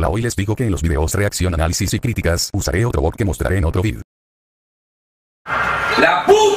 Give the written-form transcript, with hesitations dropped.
Hola, hoy les digo que en los videos reacción, análisis y críticas usaré otro bot que mostraré en otro video. ¡La puta!